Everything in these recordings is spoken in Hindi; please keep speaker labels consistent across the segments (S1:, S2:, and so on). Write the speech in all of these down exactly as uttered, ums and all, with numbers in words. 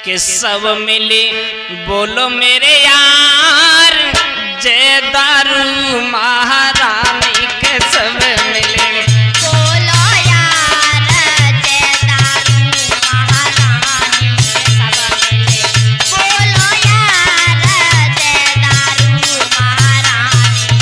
S1: कि सब मिले बोलो मेरे यार, जय दारू महारानी के सब मिले
S2: बोलो यार, जय दारू महारानी के सब मिले। बोलो यार, जय दारू महारानी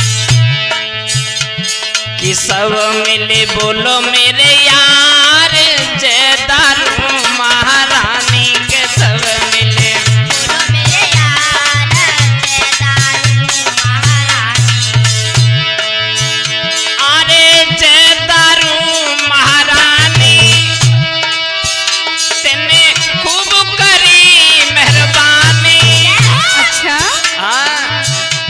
S1: कि सब मिले बोलो मेरे यार, जय दारू महारानी के सब मिले।
S2: बोलो मेरे यार, जय दारू महारानी।
S1: अरे जय दारू महारानी तेने खूब करी मेहरबानी।
S2: अच्छा
S1: हाँ,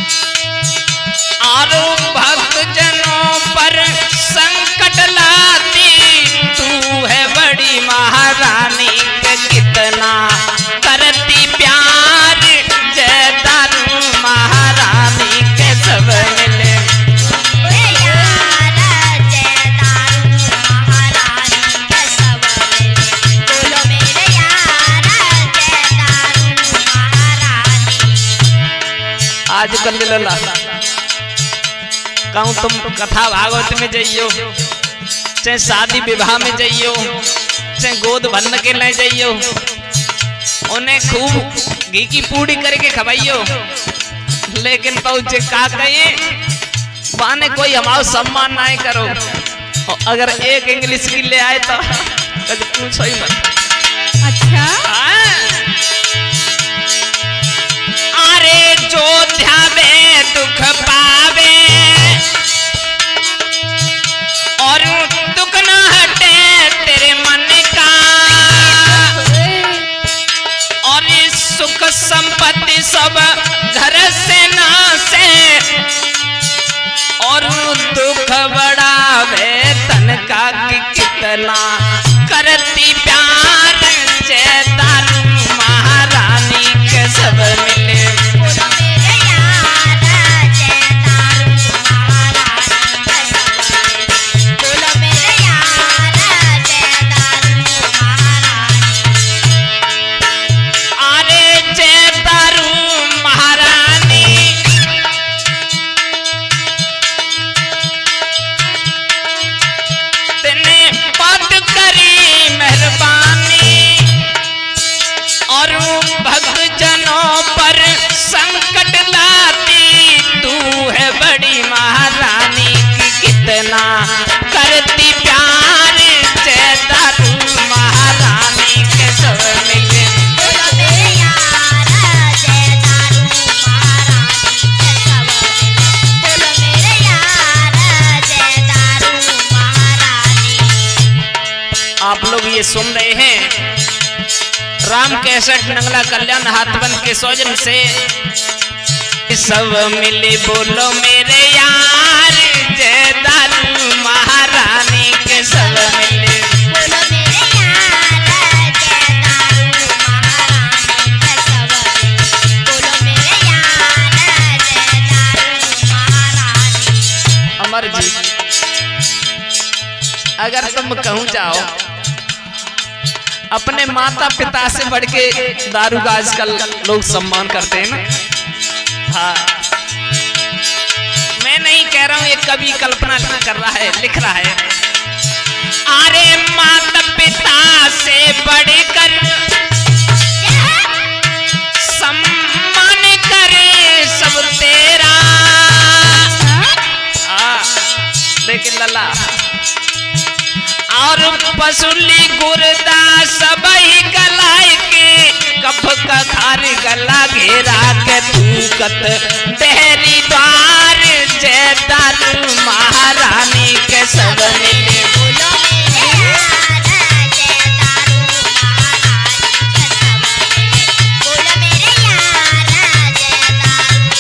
S1: और भक्त जनों पर संकट लाती तू है बड़ी महारानी के कितना करती प्यार, जय दारू महारानी के सब मिले।
S2: यार, जय दारू महारानी के सब मिले। बोलो मेरे यार, जय दारू महारानी।
S1: आजकल लला कहूँ तुम कथा भागवत में जाइयो, चाहे शादी विवाह में जाइयो, चाहे गोद भरने के ले जाइयो, उन्हें खूब घी की पूड़ी करके खवाइयो, लेकिन पहुंचे का कहे बाने कोई हमारा सम्मान ना करो। और अगर एक इंग्लिश की ले आए तो पूछो ही मत।
S2: अच्छा
S1: अरे जो ध्यावे दुख पावे और दुख न हटे तेरे मन का, और सुख संपत्ति सब घर से नासे, और दुख बढ़ावे तन का कि कितना करती प्यार, जय दारू महारानी के सब मिले।
S2: बोलो मेरे यार, जय दारू महारानी के सब मिले। बोलो मेरे यार, जय दारू महारानी।
S1: अरे जय दारू महारानी तेने बात करी मेहरबानी, और भक्त जनों पर संकट लाती तू है बड़ी महारानी की कितना करती प्यार, जय दारू महारानी के सब मिले।
S2: बोलो मेरे यार, जय दारू महारानी के सब मिले। बोलो मेरे यार, जय दारू महारानी।
S1: आप लोग ये सुन रहे हैं राम कैसेट नंगला कल्याण हाथबंद के सौजन से। सब मिले बोलो मेरे यार, जय दारू महारानी के सब मिले।
S2: बोलो मेरे यार, जय दारू महारानी के सब मिले। बोलो मेरे यार, जय दारू महारानी।
S1: अमर जी अगर तुम कहूँ जाओ अपने माता पिता से बढ़ के दारू का आजकल लोग सम्मान करते हैं ना। हाँ, मैं नहीं कह रहा हूं, ये कवि कल्पना कर रहा है, लिख रहा है। अरे माता पिता से बढ़कर सम्मान करे सब तेरा। हाँ, लेकिन लला और पसुली गुरदा सबही गलाय के कफ का खार गला घेरा के तूकत देहरी द्वार, जय दारू महारानी के सब मिले।
S2: बोलो मेरे यार, जय दारू महारानी के सब मिले। बोलो मेरे यार, जय दारू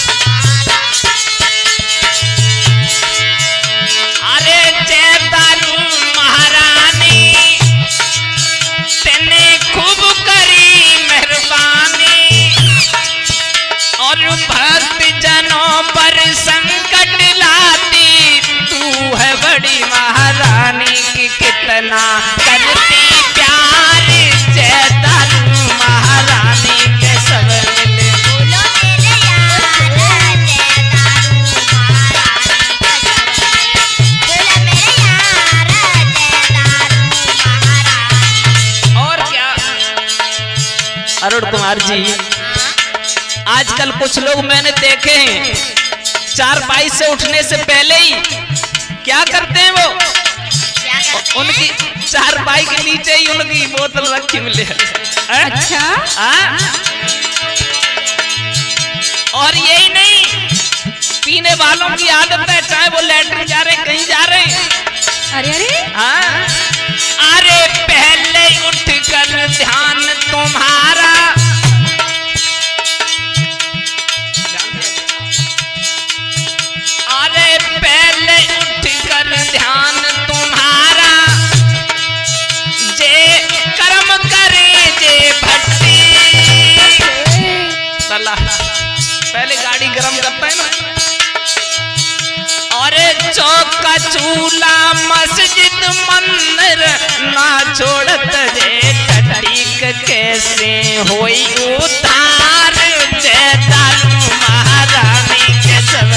S2: महारानी।
S1: अरे जय दारू महारानी तेने खूब करी मेहरबानी, और भक्त जनों पर संकट लाती अरुण कुमार जी, आजकल कुछ लोग मैंने देखे हैं चार पाई से उठने से पहले ही क्या करते हैं, वो
S2: क्या करते हैं?
S1: उनकी चार पाई के नीचे ही उनकी बोतल रखी मिले।
S3: अच्छा
S1: हाँ? और यही नहीं, पीने वालों की आदत है, चाहे वो लैट्रिन जा रहे कहीं जा रहे हैं।
S3: अरे अरे
S1: हाँ? अरे पहले उठकर ध्यान तुम्हारा, अरे पहले उठकर ध्यान तुम्हारा, जे कर्म करे जे भट्टी। सला पहले गाड़ी गरम करता है ना, और चौका चूल्हा मस्जिद मंदिर ना छोड़त जे टटीक कैसे होई उतार, जय दारू महारानी के सब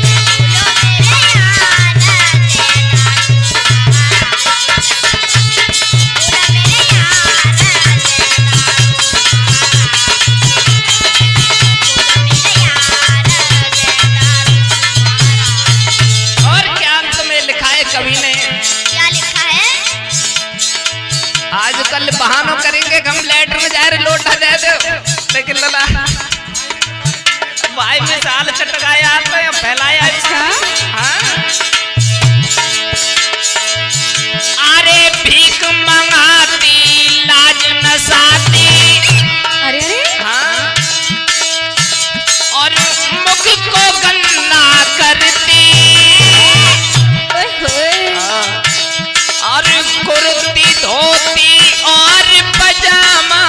S1: कवि ने
S2: क्या लिखा है?
S1: आजकल बहानों करेंगे हम लेटर में जा रहे लोटा दे दो, लेकिन लला भाई में साल चटकाया आता है फैलाया।
S3: अच्छा
S1: हाँ? अरे भीख मंगाती लाज नसाती।
S3: अरे अरे
S1: हाँ? और मुख को गंदा करती, और कुर्ती धोती और पजामा,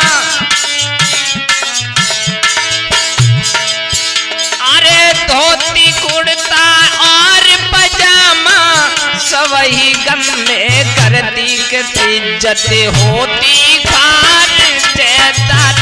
S1: अरे धोती कुर्ता और पजामा सब ही गंदे करती, के इज्जत होती खार जय दारू